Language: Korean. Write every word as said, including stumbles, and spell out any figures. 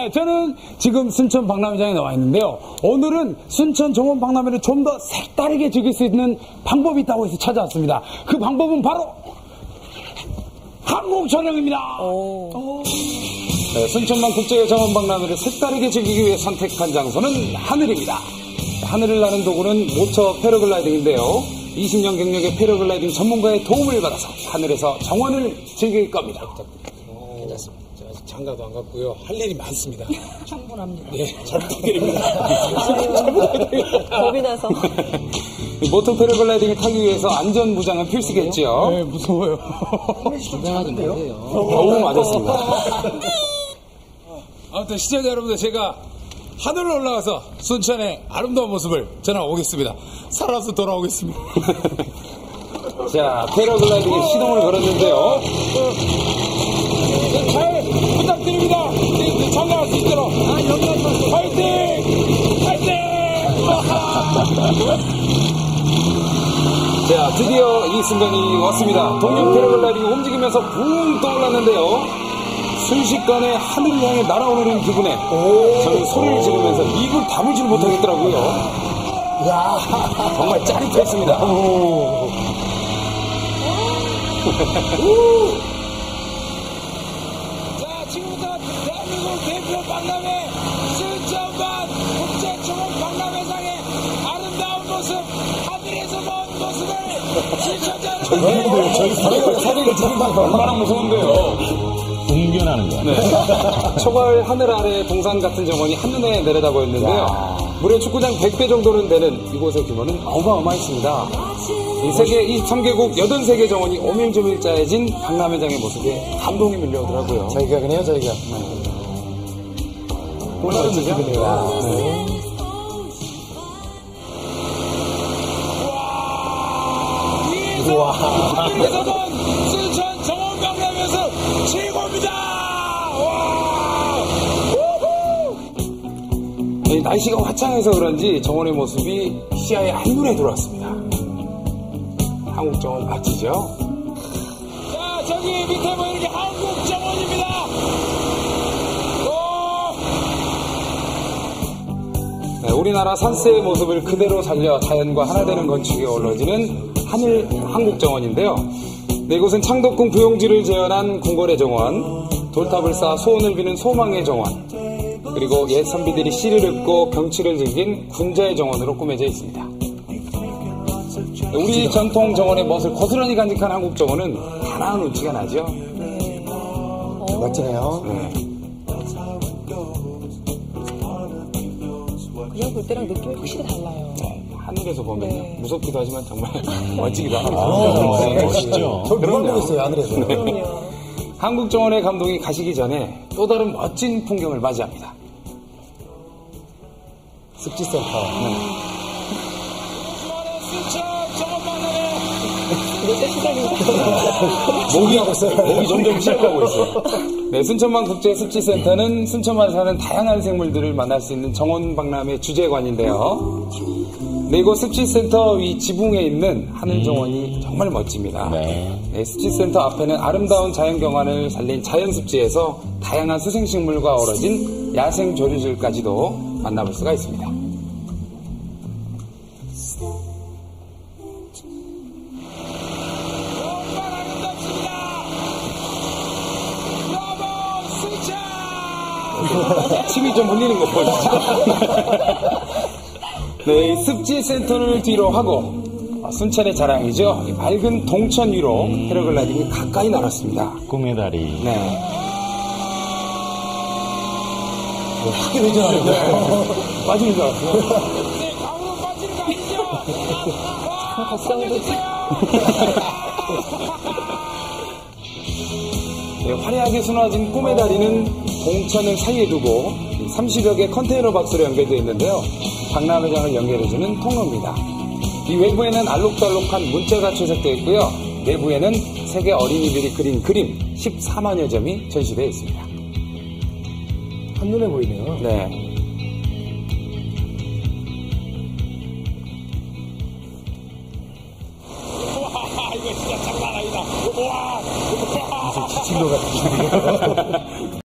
네, 저는 지금 순천 박람회장에 나와 있는데요. 오늘은 순천 정원 박람회를 좀 더 색다르게 즐길 수 있는 방법이 있다고 해서 찾아왔습니다. 그 방법은 바로 한국 전형입니다. 네, 순천만 국제 정원 박람회를 색다르게 즐기기 위해 선택한 장소는 하늘입니다. 하늘을 나는 도구는 모처 패러글라이딩인데요. 이십 년 경력의 패러글라이딩 전문가의 도움을 받아서 하늘에서 정원을 즐길 겁니다. 괜찮습니다. 제가 아직 장가도 안 갔고요. 할 일이 많습니다. 충분합니다. 네, 잘 부탁드립니다. 잘 부탁드립니다. 겁이 나서. 모터 패러글라이딩을 타기 위해서 안전 무장은 필수겠지요. 네, 무서워요. 긴장하던데요? 너무 맞았습니다. 아무튼 시청자 여러분들, 제가 하늘로 올라가서 순천의 아름다운 모습을 전해오겠습니다. 살아서 돌아오겠습니다. 자, 패러글라이딩에 시동을 걸었는데요. 네, 잘 부탁드립니다. 네, 네, 장가갈 수 있도록. 아, 여기 가서 파이팅! 파이팅! 자, 드디어 이 순간이 왔습니다. 동양 패러글라이딩이 움직이면서 붕 떠올랐는데요. 순식간에 하늘을 향해 날아오르는 기분에 저는 소리를 지르면서 입을 다물지를 못하겠더라고요. 야, 정말 짜릿했습니다. 자, 지금부터 대한민국 대표 박람회 순천만 국제정원 박람회장의 아름다운 모습, 하늘에서 본 모습을 시청자 여러분, 저희 사진을, 사진을 찍는다는 거 얼마나 무서운데요. 공견하는 거야. 네. 초가을 하늘 아래 동산 같은 정원이 한눈에 내려다보 있는데요. 무려 축구장 백 배 정도는 되는 이곳의 규모는 어마어마했습니다. 이 세계 이십삼 개국 팔십삼 개 정원이 오밀조밀 짜여진 박람회장의 모습에 감동이 밀려오더라고요. 저희가 그네요, 저희가. 또 멋지죠? 네. 우와. 하늘에서 본 순천 정원 박람회에서 최고입니다. 와. 네, 날씨가 화창해서 그런지 정원의 모습이 시야에 한눈에 들어왔습니다. 한국 정원 맞지죠? 자, 저기 밑에 보이는 게 한국 정원입니다. 네, 우리나라 산세의 모습을 그대로 살려 자연과 하나 되는 건축에 어우러지는 하늘 한국정원인데요. 네, 이곳은 창덕궁 부용지를 재현한 궁궐의 정원, 돌탑을 쌓아 소원을 비는 소망의 정원, 그리고 옛 선비들이 시를 읊고 경치를 즐긴 군자의 정원으로 꾸며져 있습니다. 우리 전통 정원의 멋을 고스란히 간직한 한국정원은 단아한 운치가 나죠. 멋지네요. 네. 그냥 볼 때랑 느낌이 확실히 달라요. 하늘에서 보면 네. 무섭기도 하지만 정말 멋지기도 아, 합니다. 네, 멋있죠. 저 누가 보겠어요, 하늘에서. 네. 그럼요. 한국정원의 감동이 가시기 전에 또 다른 멋진 풍경을 맞이합니다. 습지센터. 네. 순천 정원 박람회. 이제 시작입니다. 목이 하고 있어요. 목이 점점 시작하고 있어요. 네, 순천만 국제습지센터는 순천만 사는 다양한 생물들을 만날 수 있는 정원 박람회 주재관인데요. 네, 이곳 습지센터 위 지붕에 있는 하늘정원이 정말 멋집니다. 네. 네, 습지센터 앞에는 아름다운 자연경관을 살린 자연습지에서 다양한 수생식물과 어우러진 야생 조류들까지도 만나볼 수가 있습니다. 정말 아름답습니다. 브라보 순천. 침이 좀 흘리는 거 보이시죠? 네, 이 습지센터를 뒤로 하고 순천의 자랑이죠. 이 맑은 동천 위로 패러글라이딩이 가까이 날았습니다. 꿈의 다리. 네. 크게 되잖아요. 빠지는 줄 알았어요. 네, 광으로 빠지는 거 아니죠? 와, 박상도 네, 화려하게 수놓아진 꿈의 다리는 동천을 사이에 두고 삼십여 개 컨테이너 박스로 연결되어 있는데요. 박람회장을 연결해주는 통로입니다. 이 외부에는 알록달록한 문자가 채색되어 있고요. 내부에는 세계 어린이들이 그린 그림 십사만여 점이 전시되어 있습니다. 한눈에 보이네요. 네. 와, 이거 진짜 장난 아니다. 와, 친구 같은